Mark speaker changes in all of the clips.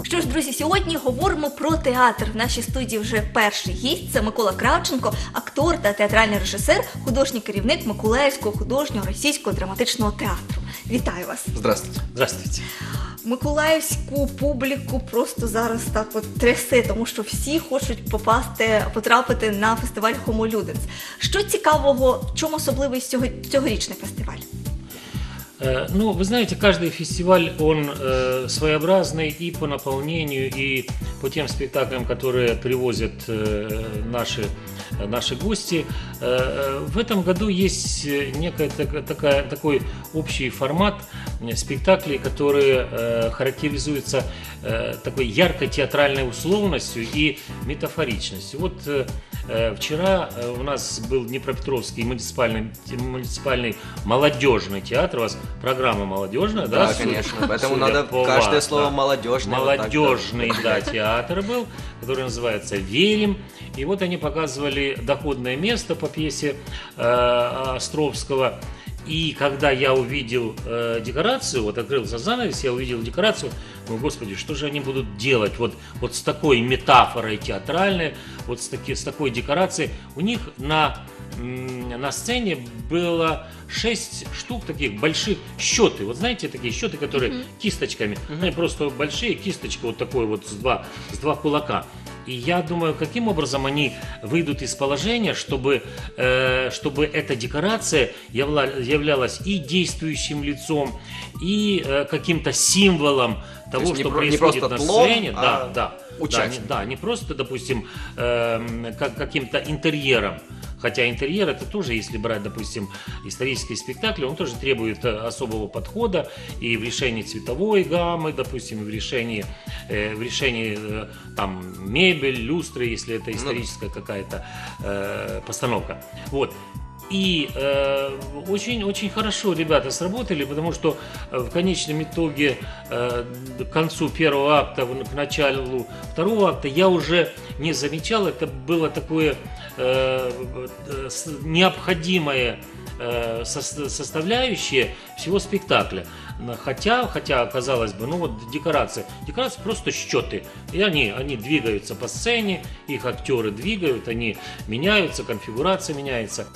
Speaker 1: Що ж, друзі, сьогодні говоримо про театр. В нашій студії вже перший гість – це Микола Кравченко, актор та театральний режисер, художній керівник Миколаївського художнього російського драматичного театру. Вітаю вас!
Speaker 2: Здравствуйте.
Speaker 3: Здравствуйте.
Speaker 1: Миколаївську публіку просто зараз так от трясе, тому що всі хочуть потрапити на фестиваль Homo Ludens. Що цікавого, в чому особливість цьогорічний фестиваль?
Speaker 3: Ну, вы знаете, каждый фестиваль, он своеобразный и по наполнению, и по тем спектаклям, которые привозят наши гости. В этом году есть такой общий формат спектаклей, которые характеризуются такой яркой театральной условностью и метафоричностью. Вот вчера у нас был Днепропетровский муниципальный молодежный театр. У вас программа молодежная, да?
Speaker 2: Да, конечно. Поэтому надо каждое слово молодежное.
Speaker 3: Молодежный, да, театр был, который называется «Верим». И вот они показывали «Доходное место» по пьесе Островского. И когда я увидел декорацию, вот открылся занавес, я увидел декорацию, ну, господи, что же они будут делать вот с такой метафорой театральной, вот с такой декорацией. У них на сцене было 6 штук таких больших счеты. Вот знаете, такие счеты, которые кисточками, они просто большие кисточки, вот такой вот с два кулака. И я думаю, каким образом они выйдут из положения, чтобы эта декорация являлась и действующим лицом, и каким-то символом того, что происходит на сцене. Да, не просто, допустим, каким-то интерьером. Хотя интерьер это тоже, если брать, допустим, исторические спектакли, он тоже требует особого подхода и в решении цветовой гаммы, допустим, и в решении там мебель, люстры, если это историческая какая-то постановка. Вот. И очень хорошо ребята сработали, потому что в конечном итоге к концу первого акта, к началу второго акта я уже не замечал, это было такое необходимое составляющее всего спектакля. Хотя, казалось бы, ну вот декорации просто счеты. И они двигаются по сцене, их актеры двигают, они меняются, конфигурация меняется.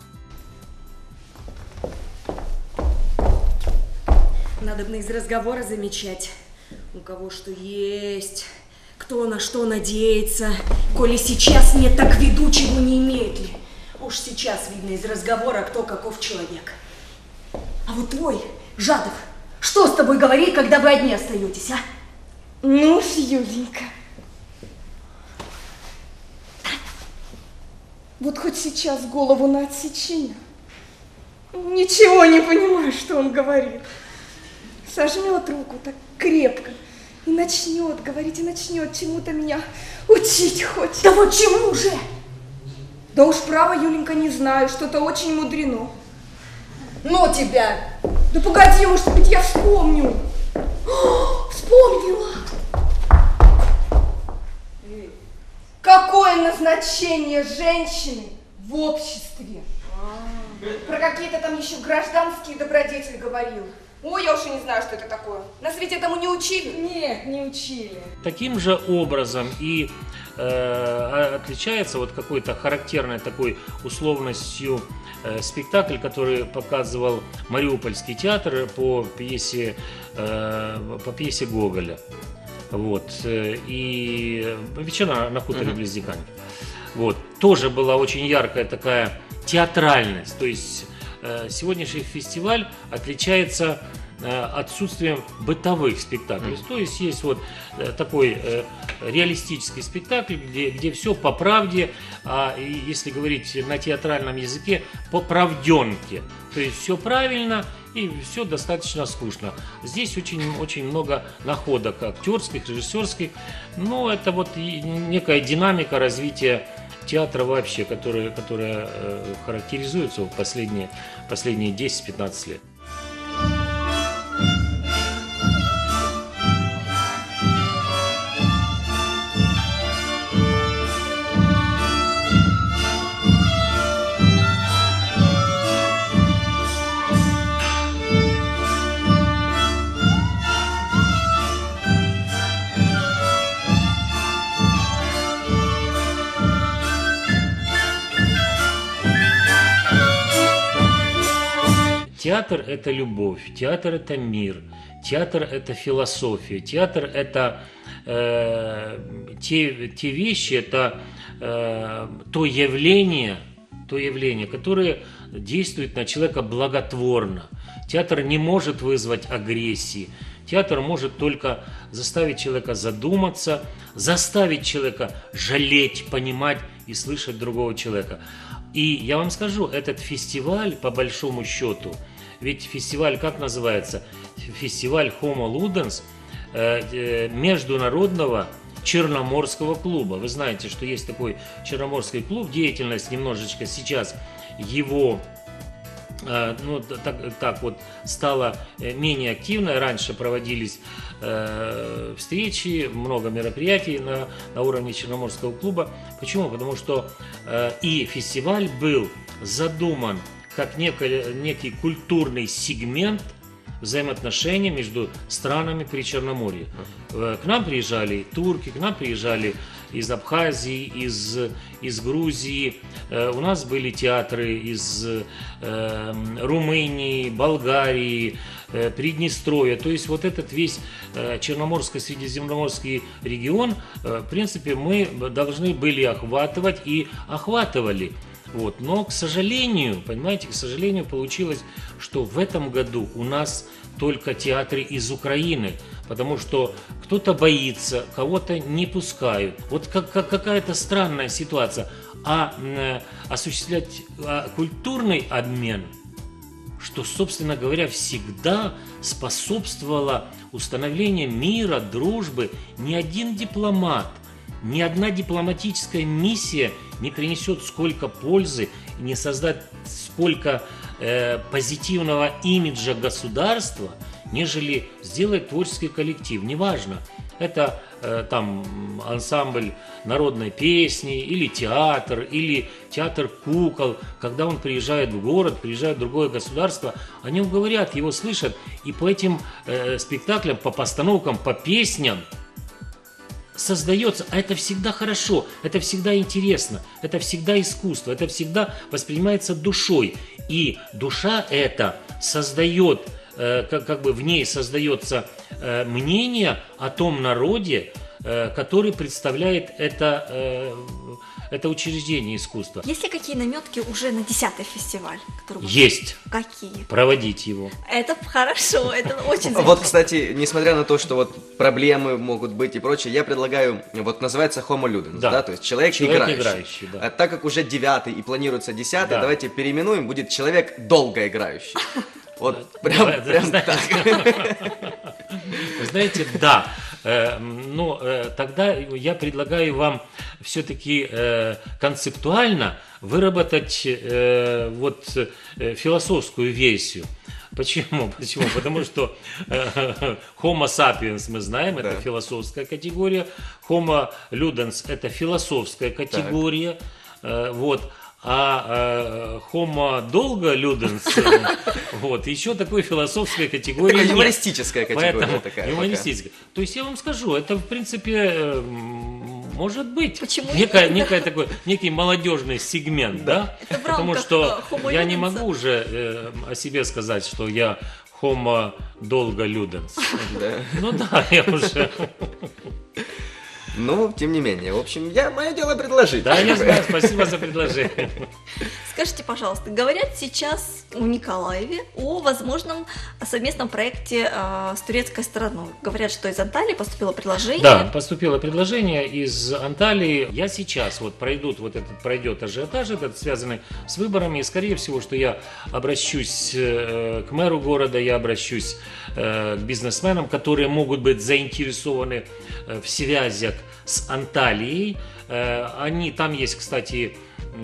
Speaker 4: Надобно из разговора замечать, у кого что есть, кто на что надеется. Коли сейчас нет, так виду, чего не имеет ли. Уж сейчас видно из разговора, кто каков человек. А вот твой, Жадов, что с тобой говорит, когда вы одни остаетесь, а?
Speaker 5: Ну ж, Юленька, вот хоть сейчас голову на отсечение. Ничего не понимаю, что он говорит. Сожмет руку так крепко и начнет говорить, и начнет чему-то меня учить хочет.
Speaker 4: Да вот чему же?
Speaker 5: Да уж право, Юленька, не знаю, что-то очень мудрено.
Speaker 4: Ну тебя!
Speaker 5: Да погоди, может быть, я вспомню. О, вспомнила! Какое назначение женщины в обществе? Про какие-то там еще гражданские добродетели говорил. Ой, я уж и не знаю, что это такое. Нас ведь этому не учили? Нет, не учили.
Speaker 3: Таким же образом и отличается вот какой-то характерной такой условностью спектакль, который показывал Мариупольский театр по пьесе Гоголя. Вот. И «Ветчина на хуторе близ Диканьки». Вот. Тоже была очень яркая такая театральность. То есть сегодняшний фестиваль отличается отсутствием бытовых спектаклей. То есть есть вот такой реалистический спектакль, где все по правде, а если говорить на театральном языке, по правденке. То есть все правильно и все достаточно скучно. Здесь очень много находок актерских, режиссерских. Но это вот некая динамика развития театра вообще, которая характеризуется в последние 10-15 лет. Театр – это любовь, театр – это мир, театр – это философия, театр – это те вещи, это то явление, которое действует на человека благотворно. Театр не может вызвать агрессии. Театр может только заставить человека задуматься, заставить человека жалеть, понимать и слышать другого человека. И я вам скажу, этот фестиваль, по большому счету, ведь фестиваль как называется? Фестиваль Homo Ludens международного Черноморского клуба. Вы знаете, что есть такой Черноморский клуб, деятельность немножечко сейчас его так вот стала менее активной. Раньше проводились встречи, много мероприятий на уровне Черноморского клуба. Почему? Потому что и фестиваль был задуман как некий культурный сегмент взаимоотношений между странами Причерноморья. К нам приезжали турки, к нам приезжали из Абхазии, из Грузии. У нас были театры из Румынии, Болгарии, Приднестровья. То есть вот этот весь Черноморско-Средиземноморский регион, в принципе, мы должны были охватывать и охватывали. Вот. Но, к сожалению, понимаете, получилось, что в этом году у нас только театры из Украины, потому что кто-то боится, кого-то не пускают. Вот какая-то странная ситуация. А осуществлять культурный обмен, что, собственно говоря, всегда способствовало установлению мира, дружбы, ни один дипломат, ни одна дипломатическая миссия не принесет сколько пользы, не создать сколько позитивного имиджа государства, нежели сделать творческий коллектив. Неважно, это там ансамбль народной песни, или театр кукол. Когда он приезжает в город, приезжает в другое государство, о нем говорят, его слышат, и по этим спектаклям, по постановкам, по песням создается, а это всегда хорошо, это всегда интересно, это всегда искусство, это всегда воспринимается душой. И душа эта создает, как бы в ней создается мнение о том народе, который представляет это учреждение искусства.
Speaker 1: Есть ли какие наметки уже на 10-й фестиваль?
Speaker 3: Есть.
Speaker 1: Какие?
Speaker 3: Проводить его.
Speaker 1: Это хорошо, это очень
Speaker 2: Вот, кстати, несмотря на то, что вот проблемы могут быть и прочее, я предлагаю, вот называется Homo Ludens, да, то есть человек играющий.
Speaker 3: Да.
Speaker 2: А так как уже 9-й и планируется 10-й,
Speaker 3: да,
Speaker 2: давайте переименуем, будет человек долго играющий. Вот прям так.
Speaker 3: Вы знаете, да. Но тогда я предлагаю вам все-таки концептуально выработать вот философскую версию. Почему? Потому что Homo sapiens, мы знаем, это философская категория, Homo ludens – это философская категория, вот. А Homo долго Ludens, вот, еще такой философской категории.
Speaker 2: Такая юмористическая категория.
Speaker 3: Поэтому,
Speaker 2: такая.
Speaker 3: Юмористическая. То есть я вам скажу, это в принципе может быть некий молодежный сегмент, да? Потому что я не могу уже о себе сказать, что я Homo долго Ludens. Ну да, я уже.
Speaker 2: Ну, тем не менее, в общем, мое дело предложить.
Speaker 3: Да, я знаю, спасибо за предложение.
Speaker 1: Скажите, пожалуйста, говорят сейчас в Николаеве о возможном совместном проекте с турецкой стороной. Говорят, что из Анталии поступило предложение.
Speaker 3: Да, поступило предложение из Анталии. Я сейчас пройдет ажиотаж, этот связанный с выборами, и скорее всего, что я обращусь к мэру города, я обращусь к бизнесменам, которые могут быть заинтересованы в связях с Анталией. Там есть, кстати,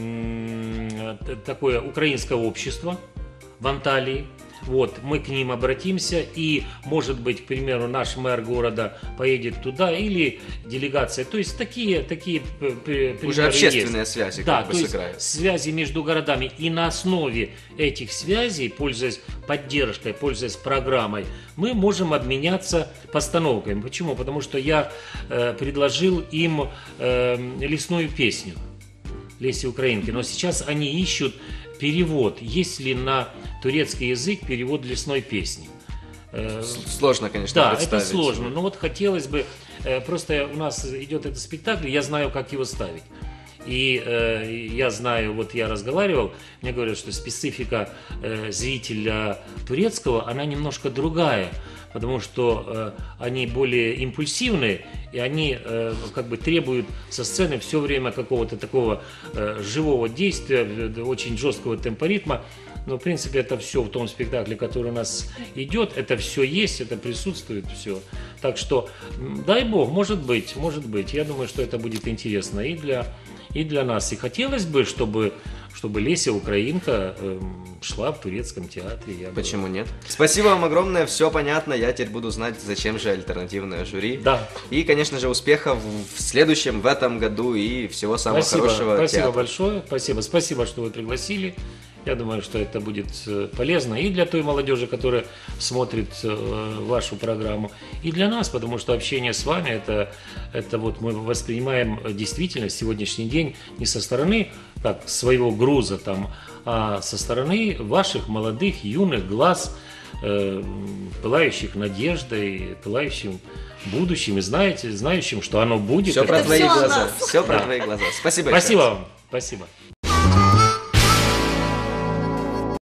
Speaker 3: такое украинское общество в Анталии. Вот, мы к ним обратимся, и, может быть, к примеру, наш мэр города поедет туда, или делегация. То есть такие
Speaker 2: уже общественные
Speaker 3: есть.
Speaker 2: связи,
Speaker 3: да,
Speaker 2: как бы сыграют.
Speaker 3: Связи между городами. И на основе этих связей, пользуясь поддержкой, пользуясь программой, мы можем обменяться постановками. Почему? Потому что я предложил им лесную песню Леси Украинки, но сейчас они ищут перевод, есть ли на турецкий язык перевод лесной песни.
Speaker 2: Сложно, конечно,
Speaker 3: Да,
Speaker 2: представить.
Speaker 3: это сложно, но вот хотелось бы, просто у нас идет этот спектакль, я знаю, как его ставить. И я знаю, вот я разговаривал, мне говорят, что специфика зрителя турецкого, она немножко другая, потому что они более импульсивные, и они как бы требуют со сцены все время какого-то такого живого действия, очень жесткого темпоритма. Но, в принципе, это все в том спектакле, который у нас идет, это все есть, это присутствует, все. Так что, дай бог, может быть, я думаю, что это будет интересно и для нас. И хотелось бы, чтобы Леся Украинка шла в турецком театре.
Speaker 2: Почему нет? Спасибо вам огромное, все понятно, я теперь буду знать, зачем же альтернативное жюри.
Speaker 3: Да.
Speaker 2: И, конечно же, успехов в следующем, в этом году, и всего самого хорошего
Speaker 3: Спасибо
Speaker 2: театра.
Speaker 3: большое, спасибо, что вы пригласили. Я думаю, что это будет полезно и для той молодежи, которая смотрит вашу программу, и для нас, потому что общение с вами, это вот мы воспринимаем действительно сегодняшний день не со стороны так, своего груза, там, а со стороны ваших молодых, юных глаз, пылающих надеждой, пылающим будущим, и знающим, что оно будет.
Speaker 2: Все про твои
Speaker 1: всё о
Speaker 2: глаза.
Speaker 1: нас.
Speaker 2: Все про твои глаза. Спасибо. еще
Speaker 3: Спасибо
Speaker 2: раз.
Speaker 3: вам. Спасибо.